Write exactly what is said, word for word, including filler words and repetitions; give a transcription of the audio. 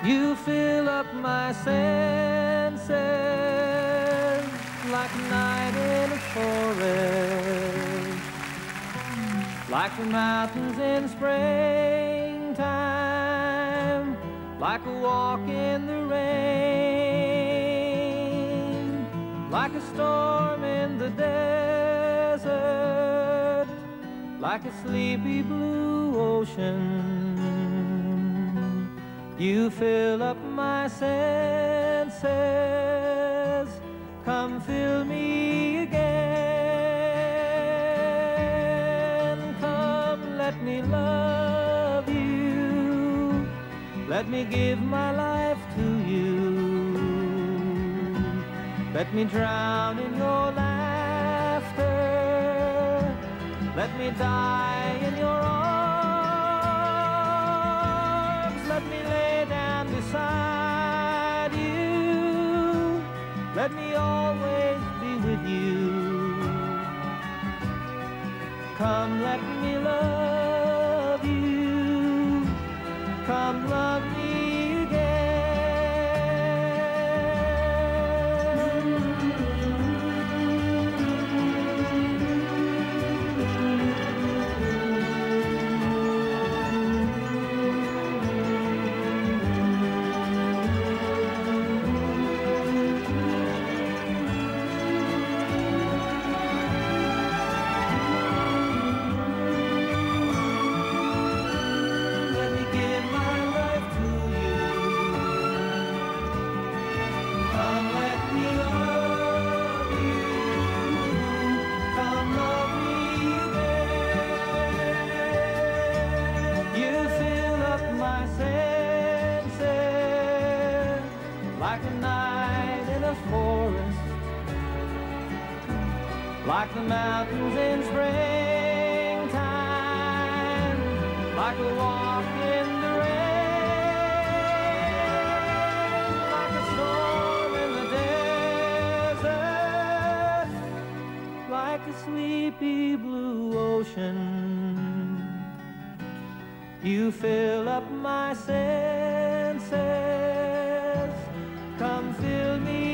You fill up my senses like a night in a forest, like the mountains in springtime, like a walk in the rain, like a storm in the desert, like a sleepy blue ocean. You fill up my senses, come fill me again. Come, let me love you, let me give my life to you. Let me drown in your laughter, let me die in your arms, let me lay down beside you, let me always be with you. Come, let me love you, come love me again. Like a night in a forest, like the mountains in springtime, like a walk in the rain, like a storm in the desert, like a sleepy blue ocean. You fill up my senses, come fill me